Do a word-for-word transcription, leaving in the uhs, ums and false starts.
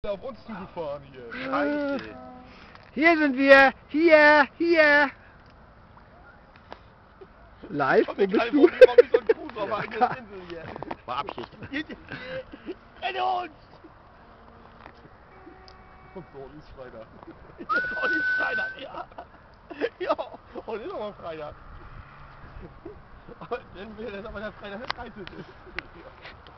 auf uns zugefahren hier. Scheiße. Hier sind wir. Hier, hier. Live, wo bist du? Robinson Crusoe auf einer Insel hier. War Abschicht. Renne uns! Und so ist Freitag. Heute ist Freitag, ja. Ja, heute ist aber Freitag. Aber dann wäre das aber der Freitag der dreizehnte